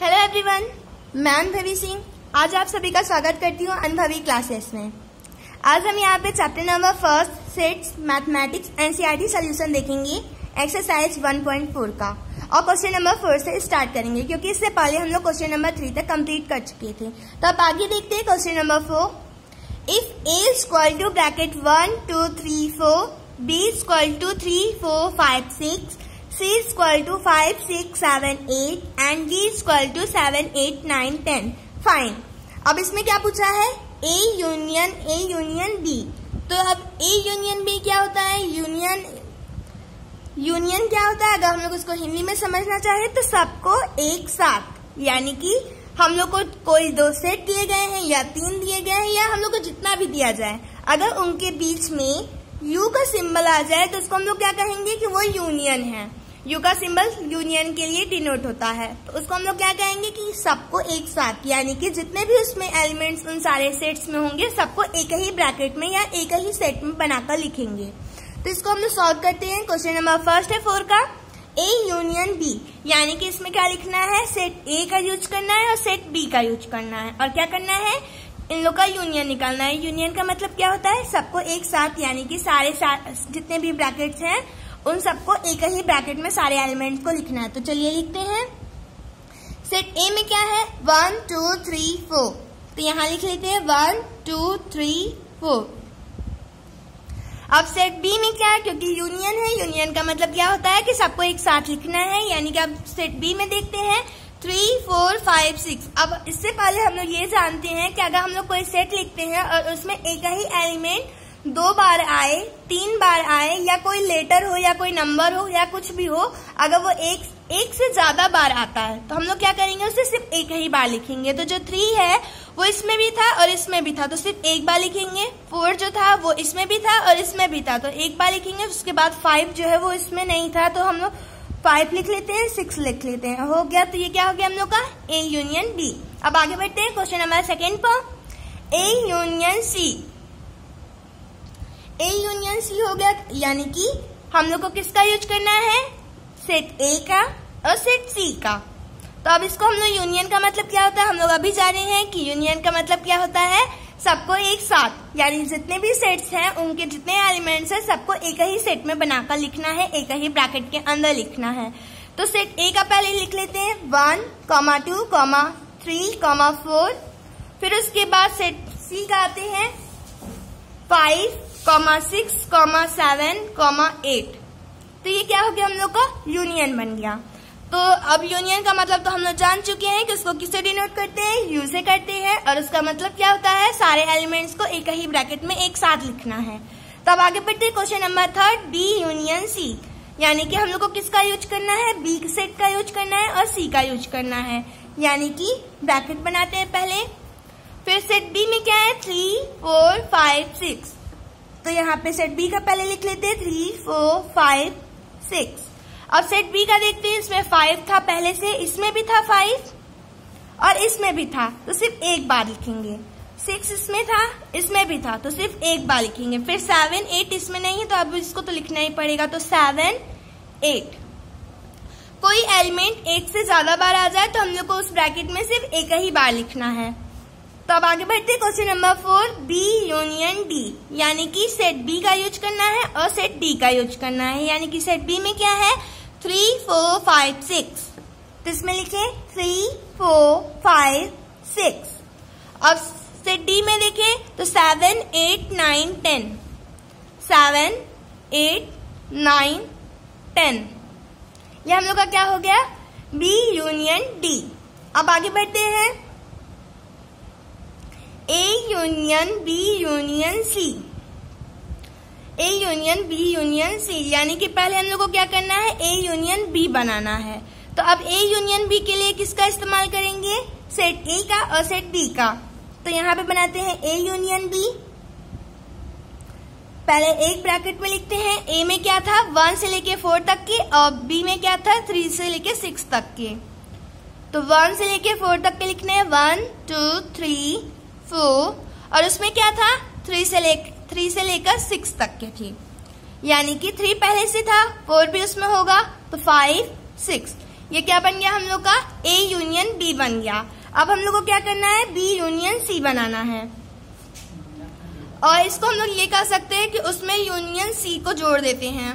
Hello everyone, मैं अनुभवी सिंह आज आप सभी का स्वागत करती हूँ अनुभवी क्लासेस में। आज हम यहाँ पे chapter number 1 sets mathematics NCERT solution देखेंगे एक्सरसाइज 1.4 का और क्वेश्चन नंबर 4 से स्टार्ट करेंगे क्योंकि इससे पहले हम लोग क्वेश्चन नंबर 3 तक कंप्लीट कर चुके थे। तो अब आगे देखते हैं question number 4। If A equal to bracket 1 2 3 4, B equal to 3 4 5 6, C equal to 5 6 7 8 and D equal to 7 8 9 10 fine. अब इसमें क्या पूछा है? A union B। तो अब A यूनियन B क्या होता है? यूनियन क्या होता है? अगर हम लोग उसको हिंदी में समझना चाहे तो सबको एक साथ, यानी कि हम लोग को कोई 2 सेट दिए गए हैं या 3 दिए गए हैं या हम लोग को जितना भी दिया जाए, अगर उनके बीच में U का सिंबल आ जाए तो उसको हम लोग क्या कहेंगे कि वो यूनियन है। यू का सिंबल यूनियन के लिए डिनोट होता है, तो उसको हम लोग क्या कहेंगे कि सबको एक साथ, यानी कि जितने भी उसमें एलिमेंट्स उन सारे सेट्स में होंगे सबको एक ही ब्रैकेट में या एक ही सेट में बनाकर लिखेंगे। तो इसको हम लोग सॉल्व करते हैं। क्वेश्चन नंबर 1 है 4 का, ए यूनियन बी, यानी कि इसमें क्या लिखना है? सेट ए का यूज करना है और सेट बी का यूज करना है और क्या करना है? इन लोग का यूनियन निकालना है। यूनियन का मतलब क्या होता है? सबको एक साथ, यानी कि सारे जितने भी ब्रैकेट्स हैं उन सबको एक ही ब्रैकेट में सारे एलिमेंट्स को लिखना है। तो चलिए लिखते हैं। सेट ए में क्या है? 1 2 3 4, तो यहाँ लिख लेते हैं 1 2 3 4। अब सेट बी में क्या है? क्योंकि यूनियन है, यूनियन का मतलब क्या होता है कि सबको एक साथ लिखना है, यानी कि अब सेट बी में देखते हैं 3 4 5 6। अब इससे पहले हम लोग ये जानते हैं कि अगर हम लोग कोई सेट लिखते हैं और उसमें एक ही एलिमेंट 2 बार आए 3 बार आए या कोई लेटर हो या कोई नंबर हो या कुछ भी हो, अगर वो एक से ज्यादा बार आता है तो हम लोग क्या करेंगे? उसे सिर्फ एक ही बार लिखेंगे। तो जो 3 है वो इसमें भी था और इसमें भी था तो सिर्फ एक बार लिखेंगे। 4 जो था वो इसमें भी था और इसमें भी था तो एक बार लिखेंगे। उसके बाद 5 जो है वो इसमें नहीं था तो हम लोग 5 लिख लेते हैं, 6 लिख लेते हैं, हो गया। तो ये क्या हो गया हम लोग का? A union B. अब आगे बढ़ते हैं क्वेश्चन नंबर 2 पर। A union C, A union C हो गया, यानी कि हम लोग को किसका यूज करना है? सेट ए का और सेट सी का। तो अब इसको हम लोग यूनियन का मतलब क्या होता है हम लोग अभी जाने हैं कि यूनियन का मतलब क्या होता है? सबको एक साथ, यानी जितने भी सेट्स हैं उनके जितने एलिमेंट्स हैं सबको एक ही सेट में बनाकर लिखना है, एक ही ब्रैकेट के अंदर लिखना है। तो सेट ए का पहले लिख लेते हैं 1 2 3 4, फिर उसके बाद सेट सी का आते हैं 5 6 7 8। तो ये क्या हो गया? हम लोग का यूनियन बन गया। तो अब यूनियन का मतलब तो हम लोग जान चुके हैं कि उसको किससे डिनोट करते हैं? यू से करते हैं और उसका मतलब क्या होता है? सारे एलिमेंट्स को एक ही ब्रैकेट में एक साथ लिखना है। तो अब आगे बढ़ते हैं question number 3, B union C, यानी कि हम लोग को किसका यूज करना है? बी सेट का यूज करना है और सी का यूज करना है, यानी कि ब्रैकेट बनाते हैं पहले। फिर सेट बी में क्या है? 3 4 5 6, तो यहाँ पे सेट बी का पहले लिख लेते हैं 3 4 5 6। अब सेट बी का देखते हैं, इसमें 5 था पहले से, इसमें भी था 5 और इसमें भी था तो सिर्फ एक बार लिखेंगे। 6 इसमें था, इसमें भी था तो सिर्फ एक बार लिखेंगे। फिर 7 8 इसमें नहीं है तो अब इसको तो लिखना ही पड़ेगा, तो 7 8। कोई एलिमेंट एक से ज्यादा बार आ जाए तो हम लोग को उस ब्रैकेट में सिर्फ एक ही बार लिखना है। तो अब आगे बढ़ते हैं question number 4, B union D, यानी कि सेट बी का यूज करना है और सेट डी का यूज करना है, यानी कि सेट बी में क्या है? 3 4 5 6, तो इसमें लिखे 3 4 5 6। अब सेट डी में देखें तो 7 8 9 10, 7 8 9 10, ये हम लोग का क्या हो गया? B union D. अब आगे बढ़ते हैं, A union B union C, A union B union C, यानी कि पहले हम लोग को क्या करना है? ए यूनियन बी बनाना है। तो अब ए यूनियन बी के लिए किसका इस्तेमाल करेंगे? सेट ए का और सेट बी का। तो यहाँ पे बनाते हैं ए यूनियन बी, पहले एक ब्रैकेट में लिखते हैं। ए में क्या था? 1 से लेके 4 तक के और बी में क्या था? 3 से लेके 6 तक के। तो 1 से लेके 4 तक के लिखने हैं 1 2 3 4 और उसमें क्या था? 3 से लेकर 6 तक के थी, यानी कि 3 पहले से था, 4 भी उसमें होगा तो 5 6, ये क्या बन गया हम लोग का, ए यूनियन बी बन गया। अब हम लोग को क्या करना है, बी यूनियन सी बनाना है। और इसको हम लोग ये कह सकते हैं कि उसमें यूनियन सी को जोड़ देते हैं।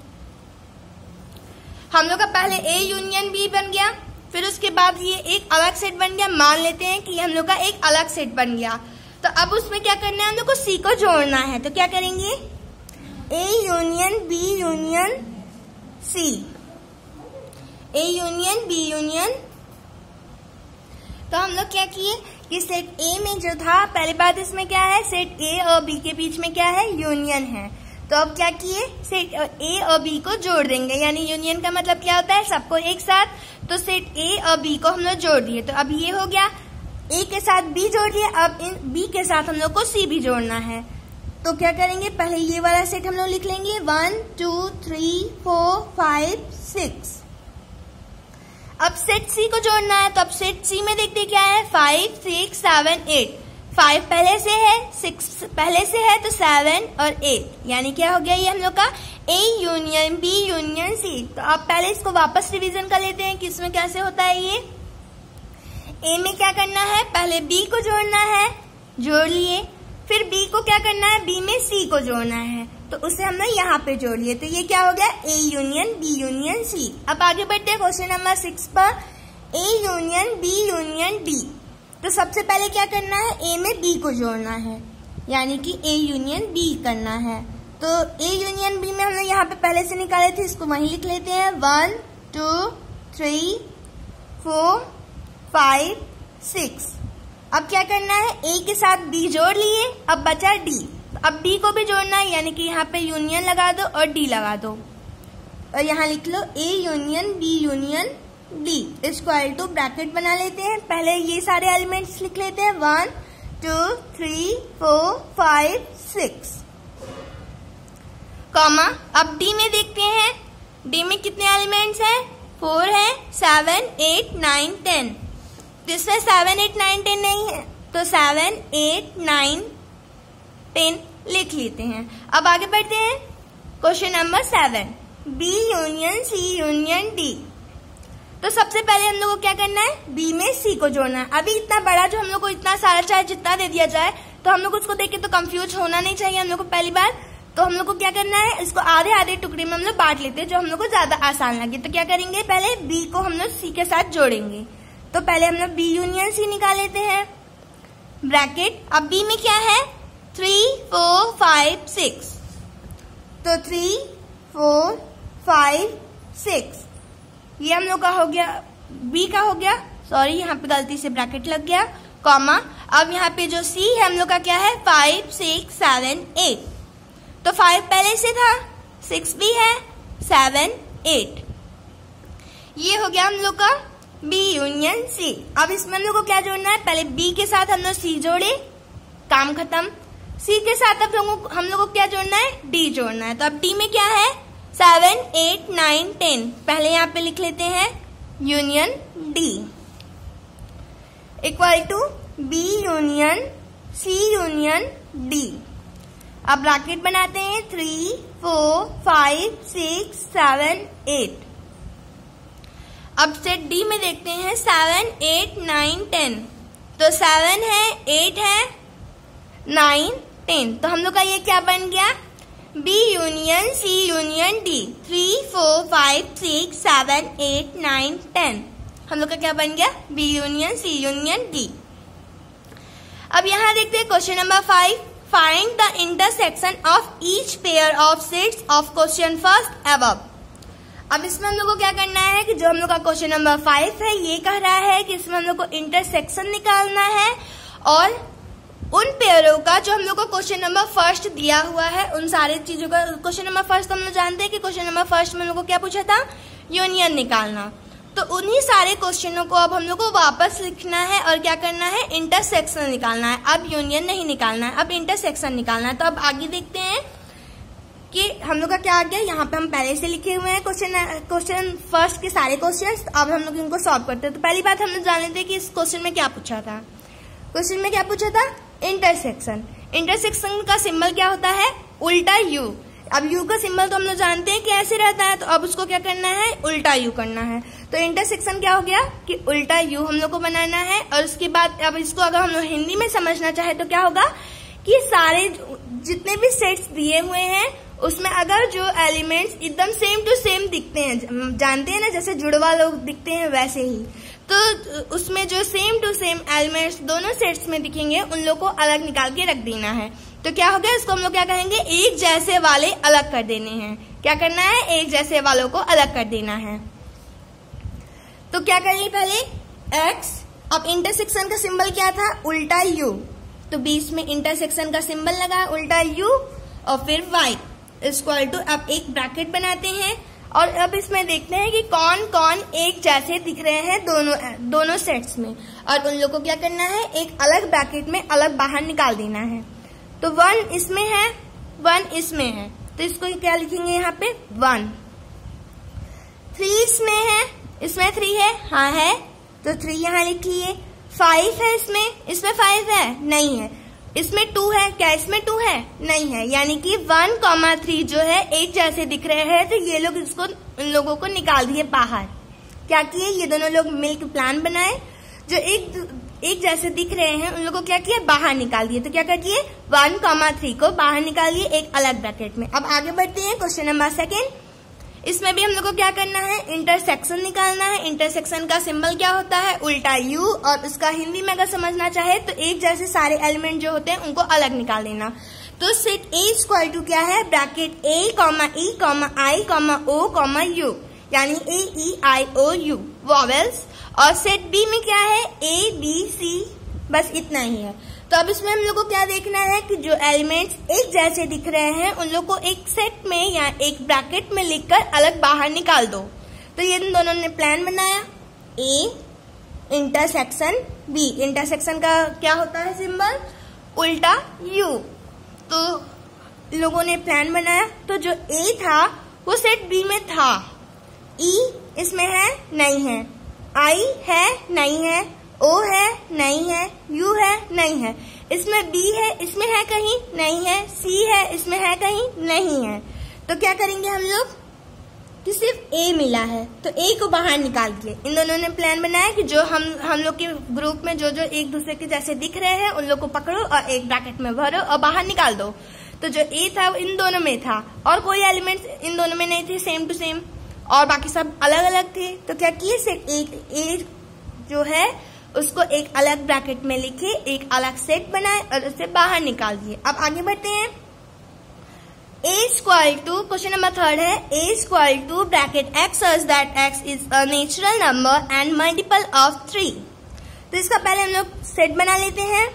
हम लोग का पहले ए यूनियन बी बन गया, फिर उसके बाद ये एक अलग सेट बन गया। मान लेते हैं कि हम लोग का एक अलग सेट बन गया, तो अब उसमें क्या करना है, हम लोग को सी को जोड़ना है। तो क्या करेंगे, A union B union C, A union B union. तो हम लोग क्या किए कि सेट ए में जो था, पहली बात इसमें क्या है, सेट ए और बी के बीच में क्या है, यूनियन है। तो अब क्या किए, सेट ए और बी को जोड़ देंगे, यानी यूनियन का मतलब क्या होता है, सबको एक साथ। तो सेट ए और बी को हम लोग जोड़ दिए। तो अब ये हो गया, ए के साथ बी जोड़ दिए, अब इन बी के साथ हम लोग को सी भी जोड़ना है। तो क्या करेंगे, पहले ये वाला सेट हम लोग लिख लेंगे, 1 2 3 4 5 6। अब सेट सी को जोड़ना है, तो अब सेट सी में देखते क्या है, 5 6 7 8। 5 पहले से है, 6 पहले से है, तो 7 और 8, यानी क्या हो गया ये हम लोग का A union B union C. तो अब पहले इसको वापस रिवीजन कर लेते हैं कि इसमें कैसे होता है। ये ए में क्या करना है, पहले बी को जोड़ना है, जोड़ लिए। फिर बी को क्या करना है, बी में सी को जोड़ना है, तो उसे हमने यहाँ पे जोड़ लिए। तो ये क्या हो गया, A union B union C. अब आगे बढ़ते हैं क्वेश्चन नंबर 6 पर, A union B union D. तो सबसे पहले क्या करना है, ए में बी को जोड़ना है, यानी कि ए यूनियन बी करना है। तो ए यूनियन बी में हमने यहाँ पे पहले से निकाले थे, इसको वहीं लिख लेते हैं, 1 2 3 4 5 6। अब क्या करना है, ए के साथ बी जोड़ लिए, अब बचा डी। अब डी को भी जोड़ना है, यानी कि यहाँ पे यूनियन लगा दो और डी लगा दो, और यहाँ लिख लो A union B union D equal to bracket बना लेते हैं। पहले ये सारे एलिमेंट्स लिख लेते हैं, 1 2 3 4 5 6, कॉमा। अब डी में देखते हैं, डी में कितने एलिमेंट्स हैं, 4 है, 7 8 9 10। जिसमें 7 8 9 10 नहीं है, तो 7 8 9 10 लिख लेते हैं। अब आगे बढ़ते हैं, question number 7, B union C union D. तो सबसे पहले हम लोग को क्या करना है, बी में सी को जोड़ना है। अभी इतना बड़ा जो हम लोग को इतना सारा चाहे जितना दे दिया जाए, तो हम लोग उसको देख के तो कंफ्यूज होना नहीं चाहिए हम लोग को पहली बार। तो हम लोग को क्या करना है, इसको आधे आधे टुकड़े में हम लोग बांट लेते हैं, जो हम लोग को ज्यादा आसान लगे। तो क्या करेंगे, पहले बी को हम लोग सी के साथ जोड़ेंगे। तो पहले हम लोग बी यूनियन सी निकाल लेते हैं, ब्रैकेट। अब बी में क्या है, 3 4 5 6। तो 3 4 5 6 ये हम लोग का हो गया, बी का हो गया, सॉरी यहाँ पे गलती से ब्रैकेट लग गया, कॉमा। अब यहाँ पे जो सी है हम लोग का क्या है, 5 6 7 8। तो 5 पहले से था, 6 भी है, 7 8। ये हो गया हम लोग का बी यूनियन सी। अब इसमें हम लोग को क्या जोड़ना है, पहले बी के साथ हम लोग सी जोड़े, काम खत्म। सी के साथ अब हम लोग को क्या जोड़ना है, डी जोड़ना है। तो अब डी में क्या है, 7 8 9 10। पहले यहाँ पे लिख लेते हैं union D equal to B union C union D. अब ब्रैकेट बनाते हैं, 3 4 5 6 7 8। अब सेट डी में देखते हैं, 7 8 9 10। तो 7 है, 8 है, 9 10। तो हम लोग का ये क्या बन गया, B union C union D. 3 4 5 6 7 8 9 10 हम लोग का क्या बन गया, B union C union D. अब यहाँ देखते हैं question number 5, find the intersection of each pair of sets of question first above. अब इसमें हम लोग को क्या करना है कि जो हम लोग का क्वेश्चन नंबर 5 है, ये कह रहा है कि इसमें हम लोग को इंटरसेक्शन निकालना है, और उन पेयरों का जो हम लोग को क्वेश्चन नंबर फर्स्ट दिया हुआ है, उन सारे चीजों का। क्वेश्चन नंबर फर्स्ट हम लोग जानते हैं कि क्वेश्चन नंबर फर्स्ट में हम लोग को क्या पूछा था, यूनियन निकालना। तो उन्हीं सारे क्वेश्चनों को अब हम लोग को वापस लिखना है और क्या करना है, इंटरसेक्शन निकालना है। अब यूनियन नहीं निकालना है, अब इंटरसेक्शन निकालना है। तो अब आगे देखते हैं कि हम लोग का क्या आ गया। यहाँ पे हम पहले से लिखे हुए हैं क्वेश्चन फर्स्ट के सारे क्वेश्चंस। अब हम लोग इनको सॉल्व करते हैं। तो पहली बात हम लोग जान लेते हैं कि इस क्वेश्चन में क्या पूछा था। क्वेश्चन में क्या पूछा था, इंटरसेक्शन। इंटरसेक्शन का सिंबल क्या होता है, उल्टा यू। अब यू का सिंबल तो हम लोग जानते हैं कि ऐसे रहता है, तो अब उसको क्या करना है, उल्टा यू करना है। तो इंटरसेक्शन क्या हो गया कि उल्टा यू हम लोग को बनाना है। और उसके बाद अब इसको अगर हम लोग हिंदी में समझना चाहे तो क्या होगा कि सारे जितने भी सेट्स दिए हुए हैं उसमें अगर जो एलिमेंट्स एकदम सेम टू सेम दिखते हैं, जानते हैं ना जैसे जुड़वा लोग दिखते हैं वैसे ही, तो उसमें जो सेम टू सेम एलिमेंट्स दोनों सेट्स में दिखेंगे उन लोग को अलग निकाल के रख देना है। तो क्या हो गया, इसको हम लोग क्या कहेंगे, एक जैसे वाले अलग कर देने हैं। क्या करना है, एक जैसे वालों को अलग कर देना है। तो क्या करिए, पहले x, अब इंटरसेक्शन का सिंबल क्या था, उल्टा u, तो बीच में इंटरसेक्शन का सिंबल लगा उल्टा u, और फिर y इक्वल टू, अब एक ब्रैकेट बनाते हैं और अब इसमें देखते हैं कि कौन कौन एक जैसे दिख रहे हैं दोनों सेट्स में, और उन लोगों को क्या करना है, एक अलग ब्रैकेट में अलग बाहर निकाल देना है। तो 1 इसमें है, 1 इसमें है, तो इसको क्या लिखेंगे यहाँ पे 1। 3 इसमें है, इसमें 3 है, हाँ है, तो 3 यहाँ लिखिए। 5 है इसमें 5 है, नहीं है। इसमें 2 है, क्या इसमें 2 है, नहीं है। यानी कि 1, 3 जो है एक जैसे दिख रहे हैं, तो ये लोग इसको इन लोगों को निकाल दिए बाहर। क्या किए, ये दोनों लोग मिलकर प्लान बनाए, जो एक जैसे दिख रहे हैं उन लोगों को क्या किया, बाहर निकाल दिए। तो क्या कर दिए, 1, 3 को बाहर निकाल दिए एक अलग ब्रैकेट में। अब आगे बढ़ते हैं क्वेश्चन नंबर 2। इसमें भी हम लोग को क्या करना है, इंटरसेक्शन निकालना है। इंटरसेक्शन का सिंबल क्या होता है, उल्टा यू, और उसका हिंदी में अगर समझना चाहे तो एक जैसे सारे एलिमेंट जो होते हैं उनको अलग निकाल देना। तो सेट ए इक्वल टू क्या है, bracket A, E, I, O, U, यानी A, E, I, O, U vowels. और सेट बी में क्या है, ए, बी, सी, बस इतना ही है। तो अब इसमें हम लोग को क्या देखना है कि जो एलिमेंट्स एक जैसे दिख रहे हैं उन लोग को एक सेट में या एक ब्रैकेट में लिखकर अलग बाहर निकाल दो। तो ये इन दोनों ने प्लान बनाया, ए इंटरसेक्शन बी। इंटरसेक्शन का क्या होता है सिंबल, उल्टा यू। तो लोगों ने प्लान बनाया, तो जो ए था वो सेट बी में था। ई इसमें है, नहीं है। आई है, नहीं है। ओ है, नहीं है। यू है, नहीं है। इसमें बी है, इसमें है कहीं, नहीं है। सी है, इसमें है कहीं, नहीं है। तो क्या करेंगे हम लोग कि सिर्फ ए मिला है, तो ए को बाहर निकाल दिए। इन दोनों ने प्लान बनाया कि जो हम लोग के ग्रुप में जो एक दूसरे के जैसे दिख रहे हैं उन लोग को पकड़ो और एक ब्रैकेट में भरो और बाहर निकाल दो। तो जो ए था वो इन दोनों में था और कोई एलिमेंट इन दोनों में नहीं थे, सेम टू सेम, और बाकी सब अलग अलग थे। तो क्या किए, सेट ए जो है उसको एक अलग ब्रैकेट में लिखे, एक अलग सेट बनाए और उसे बाहर निकाल दिए। अब आगे बढ़ते हैं। a equal to, question number 3 है, a equal to bracket x such that x is a natural number and multiple of 3। तो इसका पहले हम लोग सेट बना लेते हैं।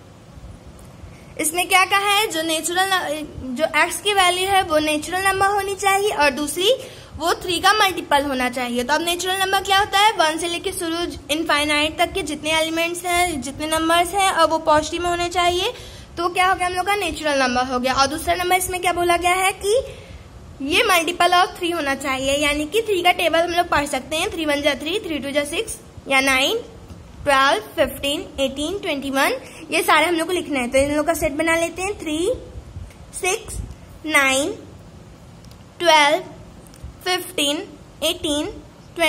इसमें क्या कहा है, जो x की वैल्यू है वो नेचुरल नंबर होनी चाहिए और दूसरी वो 3 का मल्टीपल होना चाहिए। तो अब नेचुरल नंबर क्या होता है, 1 से लेकर शुरू इनफाइनाइट तक के जितने एलिमेंट्स हैं, जितने नंबर्स हैं, और वो पॉजिटिव में होने चाहिए। तो क्या हो गया हम लोग का नेचुरल नंबर हो गया। और दूसरा नंबर इसमें क्या बोला गया है कि ये मल्टीपल ऑफ 3 होना चाहिए, यानी कि 3 का टेबल हम लोग पढ़ सकते हैं। 3 1 जा 3, 3 2 जा 6, या 9, 12, 15, 18, 21, ये सारे हम लोग को लिखना है। तो इन लोग का सेट बना लेते हैं। 3, 6, 9, 12, 15, 18, 21, ...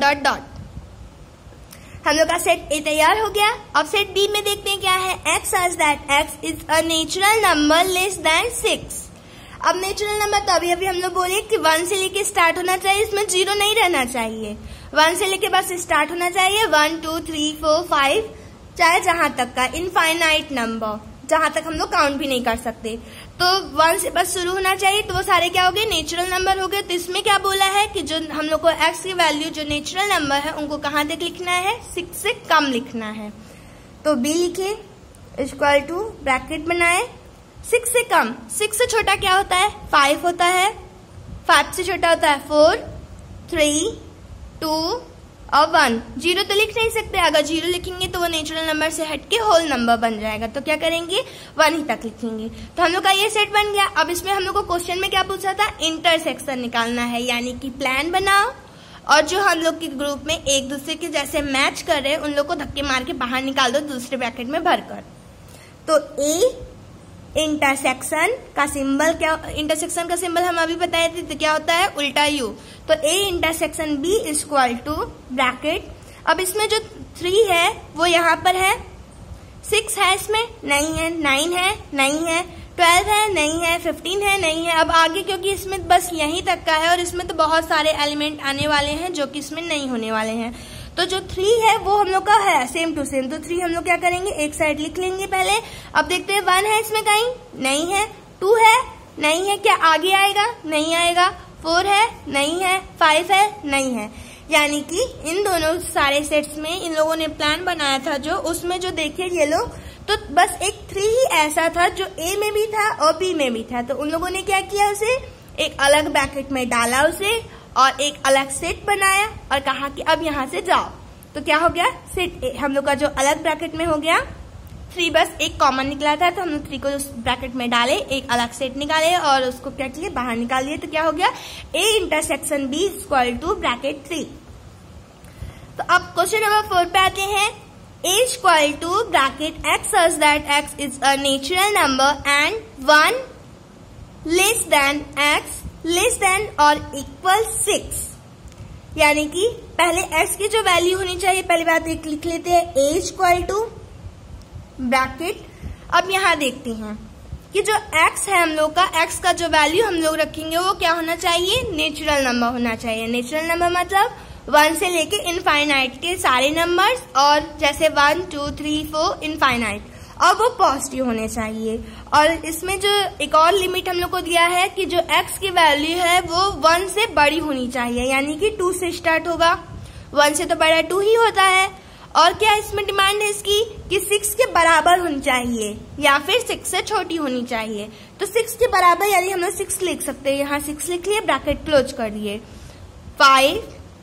हम लोग का सेट ए तैयार हो गया। अब सेट बी में देखते हैं क्या है, x such that x is a natural number less than 6। अब नेचुरल नंबर तो अभी हम लोग बोले कि 1 से लेके स्टार्ट होना चाहिए, इसमें 0 नहीं रहना चाहिए। 1 से लेके बस स्टार्ट होना चाहिए, 1 2 3 4 5, चाहे जहां तक का इनफाइनाइट नंबर, जहां तक हम लोग काउंट भी नहीं कर सकते। तो 1 से बस शुरू होना चाहिए, तो वो सारे क्या हो गए, नेचुरल नंबर हो गए। तो इसमें क्या बोला है कि जो हम लोग को x की वैल्यू जो नेचुरल नंबर है उनको कहाँ तक लिखना है, 6 से कम लिखना है। तो b लिखे इक्वल टू ब्रैकेट बनाए, 6 से कम। 6 से छोटा क्या होता है, 5 होता है। 5 से छोटा होता है 4, 3, 2 और 1। 0 तो लिख नहीं सकते, अगर 0 लिखेंगे तो वो नेचुरल नंबर से हटके होल नंबर बन जाएगा। तो क्या करेंगे, 1 ही तक लिखेंगे। तो हम लोग का ये सेट बन गया। अब इसमें हम लोग को क्वेश्चन में क्या पूछा था, इंटरसेक्शन निकालना है, यानी कि प्लान बनाओ और जो हम लोग के ग्रुप में एक दूसरे के जैसे मैच कर रहे हैं उन लोग को धक्के मार के बाहर निकाल दो दूसरे ब्रैकेट में भरकर। तो ए इंटरसेक्शन का सिंबल क्या, इंटरसेक्शन का सिंबल हम अभी बताए थे, तो क्या होता है उल्टा यू। तो A intersection B equal to bracket, अब इसमें जो 3 है वो यहाँ पर है, 6 है इसमें नहीं है, 9 है नहीं है, 12 है नहीं है, 15 है नहीं है। अब आगे क्योंकि इसमें बस यहीं तक का है और इसमें तो बहुत सारे एलिमेंट आने वाले हैं जो कि इसमें नहीं होने वाले हैं, तो जो 3 है वो हम लोग का है सेम टू सेम, तो 3 हम लोग क्या करेंगे एक साइड लिख लेंगे पहले। अब देखते हैं 1 है इसमें कहीं नहीं है, 2 है नहीं है, क्या आगे आएगा नहीं आएगा, 4 है नहीं है, 5 है नहीं है। यानी कि इन दोनों सारे सेट्स में इन लोगों ने प्लान बनाया था जो, उसमें जो देखिए ये लोग, तो बस एक 3 ही ऐसा था जो A में भी था और B में भी था, तो उन लोगों ने क्या किया, उसे एक अलग ब्रैकेट में डाला उसे और एक अलग सेट बनाया और कहा कि अब यहाँ से जाओ। तो क्या हो गया, सेट हम लोग का जो अलग ब्रैकेट में हो गया 3, बस एक कॉमन निकला था तो हम लोग 3 को उस ब्रैकेट में डाले, एक अलग सेट निकाले और उसको क्या किए बाहर निकाल दिए, तो क्या हो गया A intersection B equal to bracket 3। तो अब क्वेश्चन नंबर 4 पे आते हैं। A equal to bracket x such that x is a natural number and 1 less than x less than or equal 6। यानी कि पहले x की जो वैल्यू होनी चाहिए, पहली बात एक लिख लेते हैं A इक्वल टू ब्रैकेट। अब यहाँ देखते हैं कि जो x है हम लोग का, x का जो वैल्यू हम लोग रखेंगे वो क्या होना चाहिए, नेचुरल नंबर होना चाहिए। नेचुरल नंबर मतलब 1 से लेके इनफाइनाइट के सारे नंबर्स, और जैसे 1 2 3 4 इनफाइनाइट, और वो पॉजिटिव होने चाहिए। और इसमें जो एक और लिमिट हम लोग को दिया है कि जो x की वैल्यू है वो 1 से बड़ी होनी चाहिए, यानी कि 2 से स्टार्ट होगा, 1 से तो बड़ा 2 ही होता है। और क्या इसमें डिमांड है इसकी कि 6 के बराबर होनी चाहिए या फिर 6 से छोटी होनी चाहिए। तो 6 के बराबर यानी हम लोग 6 लिख सकते हैं, यहाँ 6 लिख लिए, ब्रैकेट क्लोज कर दिए, 5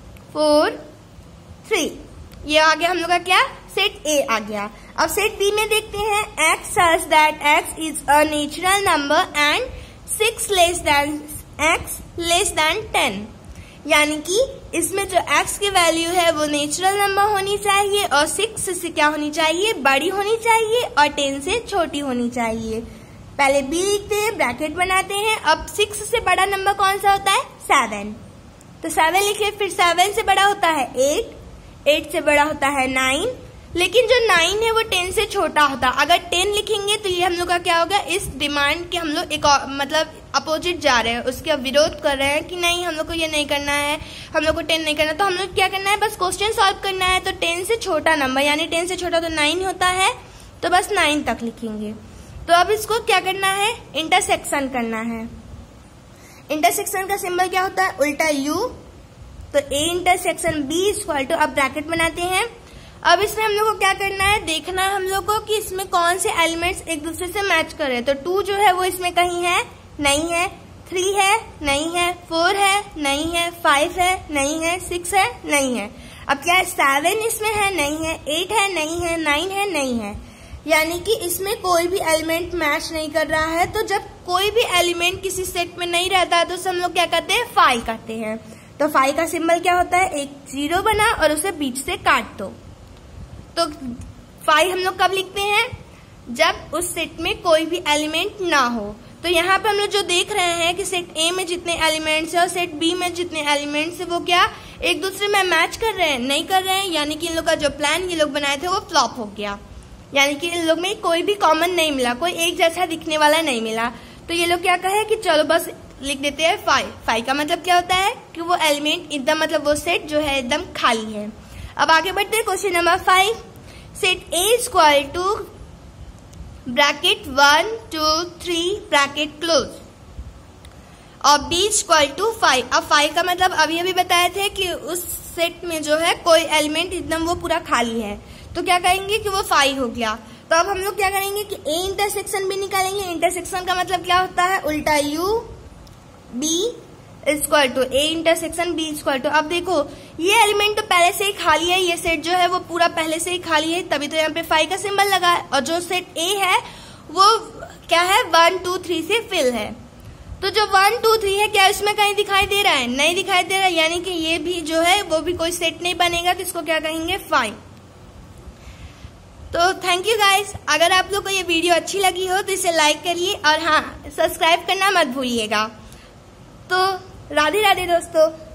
4 3, ये आ गया हम लोग का क्या, सेट A आ गया। अब सेट B में देखते हैं, x such that x is a natural number and 6 less than x less than 10। यानी कि इसमें जो x की वैल्यू है वो नेचुरल नंबर होनी चाहिए और 6 से क्या होनी चाहिए, बड़ी होनी चाहिए, और 10 से छोटी होनी चाहिए। पहले B लिखते हैं, ब्रैकेट बनाते हैं। अब 6 से बड़ा नंबर कौन सा होता है, 7, तो 7 लिखिए। फिर 7 से बड़ा होता है 8, 8 से बड़ा होता है 9, लेकिन जो 9 है वो 10 से छोटा होता है। अगर 10 लिखेंगे तो ये हम लोग का क्या होगा, इस डिमांड के हम लोग एक और मतलब अपोजिट जा रहे हैं, उसके विरोध कर रहे हैं कि नहीं हम लोग को ये नहीं करना है, हम लोग को 10 नहीं करना। तो हम लोग क्या करना है, बस क्वेश्चन सॉल्व करना है। तो 10 से छोटा नंबर, यानी 10 से छोटा तो 9 होता है, तो बस 9 तक लिखेंगे। तो अब इसको क्या करना है, इंटरसेक्शन करना है। इंटरसेक्शन का सिंबल क्या होता है, उल्टा U। तो A intersection B equal to, अब ब्रैकेट बनाते हैं। अब इसमें हम लोग को क्या करना है, देखना है हम लोग को कि इसमें कौन से एलिमेंट्स एक दूसरे से मैच कर रहे हैं। तो 2 जो है वो इसमें कहीं है नहीं है, 3 है नहीं है, 4 है नहीं है, 5 है नहीं है, 6 है नहीं है। अब क्या है, 7 इसमें है नहीं है, 8 है नहीं है, 9 है नहीं है, यानी कि इसमें कोई भी एलिमेंट मैच नहीं कर रहा है। तो जब कोई भी एलिमेंट किसी सेट में नहीं रहता है तो हम लोग क्या करते हैं, फाई करते हैं। तो फाई का सिंबल क्या होता है, एक 0 बना और उसे बीच से काट दो। तो फाई हम लोग कब लिखते हैं, जब उस सेट में कोई भी एलिमेंट ना हो। तो यहाँ पे हम लोग जो देख रहे हैं कि सेट A में जितने एलिमेंट्स है और सेट B में जितने एलिमेंट्स है वो क्या एक दूसरे में मैच कर रहे हैं, नहीं कर रहे हैं, यानी कि इन लोग का जो प्लान ये लोग बनाए थे वो फ्लॉप हो गया। यानी कि इन लोग में कोई भी कॉमन नहीं मिला, कोई एक जैसा दिखने वाला नहीं मिला। तो ये लोग क्या कहे कि चलो बस लिख देते हैं फाई। फाई का मतलब क्या होता है कि वो एलिमेंट एकदम मतलब वो सेट जो है एकदम खाली है। अब आगे बढ़ते हैं question number 5। Set A equal to bracket 1 2 3 bracket close और B इक्वल टू 5। अब 5 का मतलब अभी बताए थे कि उस सेट में जो है कोई एलिमेंट एकदम वो पूरा खाली है, तो क्या कहेंगे कि वो 5 हो गया। तो अब हम लोग क्या करेंगे कि A इंटरसेक्शन भी निकालेंगे। इंटरसेक्शन का मतलब क्या होता है, उल्टा U, B equal to A intersection B equal to. अब देखो ये एलिमेंट तो पहले से ही खाली है, ये सेट जो है वो पूरा पहले से ही खाली है, तभी तो यहाँ पे 5 का सिंबल लगा है। और जो सेट A है वो क्या है, 1 2 3 से फिल है। तो जो 1 2 3 है क्या इसमें कहीं दिखाई दे रहा है, नहीं दिखाई दे रहा है, यानी कि ये भी जो है वो भी कोई सेट नहीं बनेगा। तो इसको क्या कहेंगे, 5। तो थैंक यू गाइस। अगर आप लोग को ये वीडियो अच्छी लगी हो तो इसे लाइक करिए और हाँ, सब्सक्राइब करना मत भूलिएगा। तो राधे राधे दोस्तों।